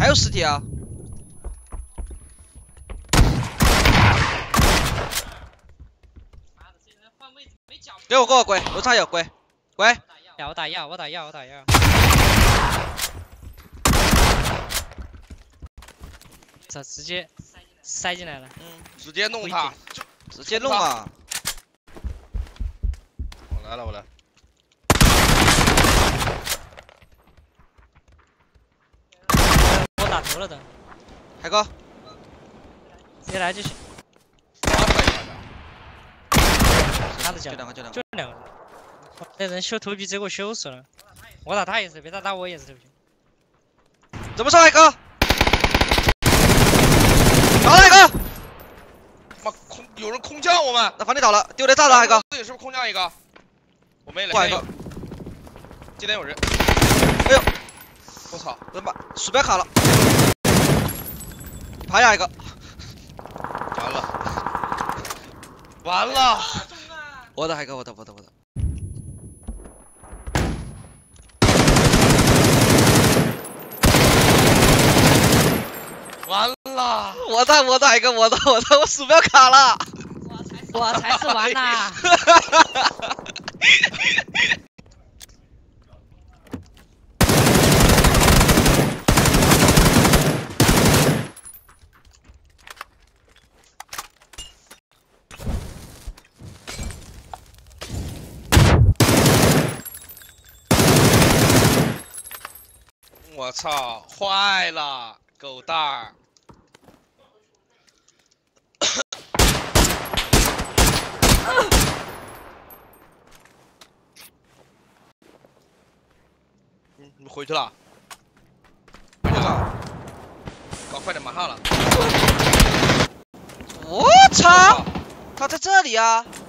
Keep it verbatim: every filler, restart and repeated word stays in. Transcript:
还有尸体啊！给我给我滚！楼上有滚滚！ 药我打药，我打药，我打药。这直接塞进来了。 嗯，直接弄他，就直接弄啊！ 我来了，我来。 我打头了的， 海哥， 直接来就行。哪子叫？ 就两个，就两个， 就两个人。那人修头皮直接给我修死了。我打他也是，别打打我也是头皮。 怎么说海哥？倒了海哥！ 妈空有人空降我们， 那房顶倒了，丢雷炸了海哥。 自己是不是空降一个？我没雷。 海哥， 今天有人。 哎呦！ 我操！ 我他妈鼠标卡了，爬下一个， 完了，完了！ 我的海哥，我的我的我的， 完了！ 我的我的海哥，我的我的我鼠标卡了， 我才是完呐！ 我操，坏了，狗蛋儿！嗯，你回去了？回去了？搞快点，马上了！ 我操，他在这里啊！